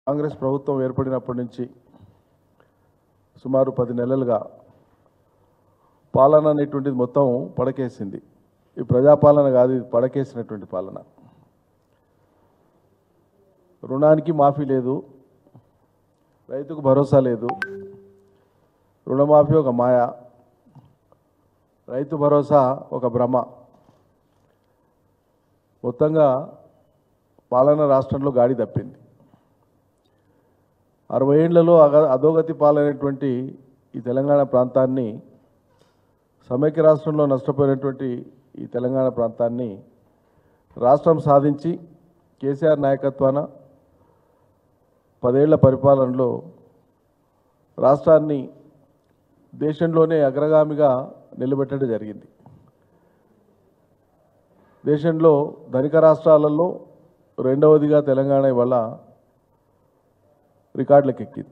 కాంగ్రెస్ ప్రభుత్వం ఏర్పడినప్పటి నుంచి సుమారు 10 నెలలుగా పాలన అనేటువంటిది మొత్తం పడకేసింది. ఈ ప్రజాపాలన కాదు, ఇది పడకేసినటువంటి పాలన. రుణానికి మాఫీ లేదు, రైతుకు భరోసా లేదు. రుణమాఫీ ఒక మాయ, రైతు భరోసా ఒక భ్రమ. మొత్తంగా పాలన రాష్ట్రంలో గాడి తప్పింది. 60 ఏళ్లలో అధోగతి పాలైనటువంటి ఈ తెలంగాణ ప్రాంతాన్ని, సమైక్య రాష్ట్రంలో నష్టపోయినటువంటి ఈ తెలంగాణ ప్రాంతాన్ని రాష్ట్రం సాధించి కేసీఆర్ నాయకత్వాన 10 ఏళ్ల పరిపాలనలో రాష్ట్రాన్ని దేశంలోనే అగ్రగామిగా నిలబెట్టడం జరిగింది. దేశంలో ధనిక రాష్ట్రాలలో రెండవదిగా తెలంగాణ ఇవాళ రికార్డులకు ఎక్కింది.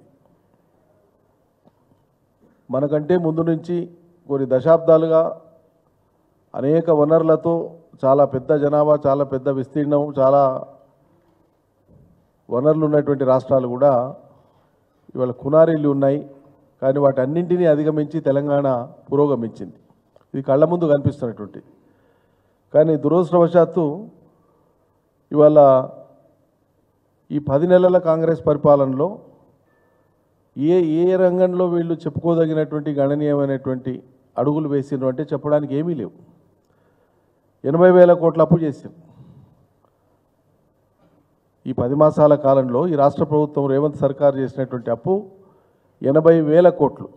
మనకంటే ముందు నుంచి కొన్ని దశాబ్దాలుగా అనేక వనరులతో, చాలా పెద్ద జనాభా, చాలా పెద్ద విస్తీర్ణం, చాలా వనరులు ఉన్నటువంటి రాష్ట్రాలు కూడా ఇవాళ కునారీలు ఉన్నాయి. కానీ వాటన్నింటినీ అధిగమించి తెలంగాణ పురోగమించింది. ఇది కళ్ళ ముందు కనిపిస్తున్నటువంటి. కానీ దురదృష్టవశాత్తు ఇవాళ ఈ 10 నెలల కాంగ్రెస్ పరిపాలనలో ఏ రంగంలో వీళ్ళు చెప్పుకోదగినటువంటి గణనీయమైనటువంటి అడుగులు వేసిండ్రు అంటే చెప్పడానికి ఏమీ లేవు. 80,000 కోట్ల అప్పు చేసింది. ఈ 10 మాసాల కాలంలో ఈ రాష్ట్ర ప్రభుత్వం రేవంత్ సర్కార్ చేసినటువంటి అప్పు 80,000 కోట్లు.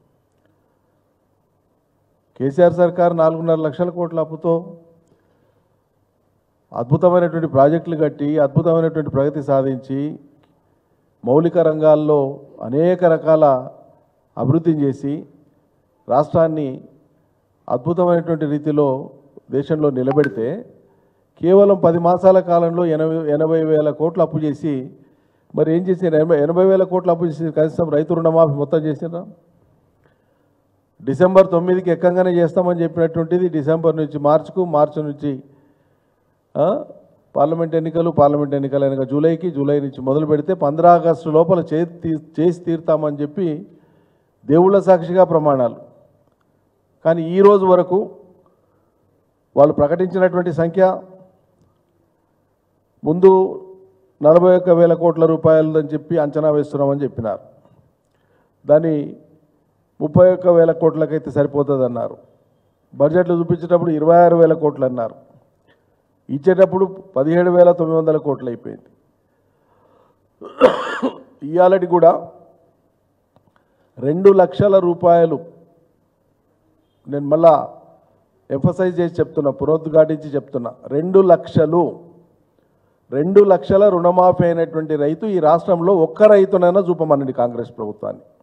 కేసీఆర్ సర్కార్ 4.5 లక్షల కోట్ల అప్పుతో అద్భుతమైనటువంటి ప్రాజెక్టులు కట్టి, అద్భుతమైనటువంటి ప్రగతి సాధించి, మౌలిక రంగాల్లో అనేక రకాల అభివృద్ధిని చేసి రాష్ట్రాన్ని అద్భుతమైనటువంటి రీతిలో దేశంలో నిలబెడితే, కేవలం 10 మాసాల కాలంలో 80,000 కోట్లు అప్పు చేసి, మరి ఏం చేసిన? 80,000 కోట్లు అప్పు చేసి కనీసం రైతు రుణమాఫీ మొత్తం చేసినా? డిసెంబర్ 9కి ఎక్కంగానే చేస్తామని చెప్పినటువంటిది డిసెంబర్ నుంచి మార్చి నుంచి పార్లమెంట్ ఎన్నికలు అయినాక జూలై నుంచి మొదలు పెడితే 15 ఆగస్టు లోపల చేసి తీరుతామని చెప్పి దేవుళ్ళ సాక్షిగా ప్రమాణాలు. కానీ ఈ రోజు వరకు వాళ్ళు ప్రకటించినటువంటి సంఖ్య ముందు 41,000 కోట్ల రూపాయలు అని చెప్పి అంచనా వేస్తున్నామని చెప్పినారు. దాన్ని 31,000 కోట్లకైతే సరిపోతుంది అన్నారు. బడ్జెట్లు చూపించేటప్పుడు 26,000 కోట్లు అన్నారు. ఇచ్చేటప్పుడు 17,900 కోట్లు అయిపోయింది. ఇవాళటి కూడా 2 లక్షల రూపాయలు, నేను మళ్ళా ఎంఫసైజ్ చేసి చెప్తున్నా, పునరుద్ఘాటించి చెప్తున్నా, 2 లక్షల రుణమాఫీ అయినటువంటి రైతు ఈ రాష్ట్రంలో ఒక్క రైతునైనా చూపమనండి కాంగ్రెస్ ప్రభుత్వాన్ని.